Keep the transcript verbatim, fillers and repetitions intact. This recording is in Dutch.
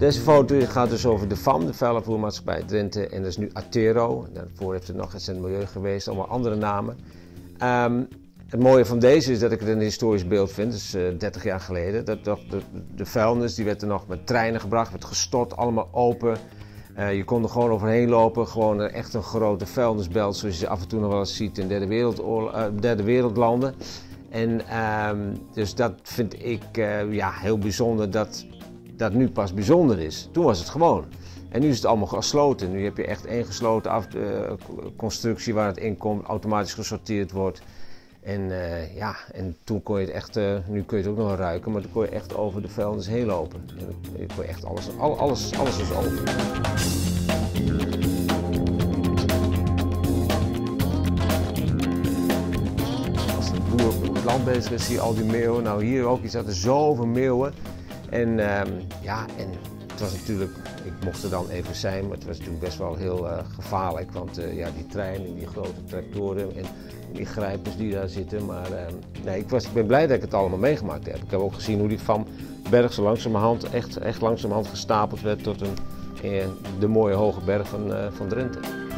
Deze foto gaat dus over de F A M, de vuilafvoermaatschappij Drenthe, en dat is nu Atero. Daarvoor heeft het nog eens een milieu geweest, allemaal andere namen. Um, het mooie van deze is dat ik het een historisch beeld vind, dus uh, dertig jaar geleden. Dat, dat, de, de vuilnis die werd er nog met treinen gebracht, werd gestort, allemaal open. Uh, je kon er gewoon overheen lopen, gewoon uh, echt een grote vuilnisbelt zoals je ze af en toe nog wel eens ziet in derde, wereldoorlog, uh, derde wereldlanden. En um, dus dat vind ik uh, ja, heel bijzonder dat dat nu pas bijzonder is. Toen was het gewoon. En nu is het allemaal gesloten. Nu heb je echt één gesloten af, uh, constructie waar het in komt, automatisch gesorteerd wordt. En uh, ja, en toen kon je het echt, uh, nu kun je het ook nog ruiken, maar toen kon je echt over de vuilnis heen lopen. En je kon je echt alles, al, alles, alles was open. Als een boer op het land bezig is, zie je al die meeuwen. Nou, hier ook, je zat er zoveel meeuwen. En um, ja, en het was natuurlijk, ik mocht er dan even zijn, maar het was natuurlijk best wel heel uh, gevaarlijk. Want uh, ja, die treinen, die grote tractoren en die grijpers die daar zitten. Maar uh, nee, ik, was, ik ben blij dat ik het allemaal meegemaakt heb. Ik heb ook gezien hoe die F A M-berg zo langzamerhand, echt, echt langzamerhand gestapeld werd tot een, uh, de mooie hoge berg van, uh, van Drenthe.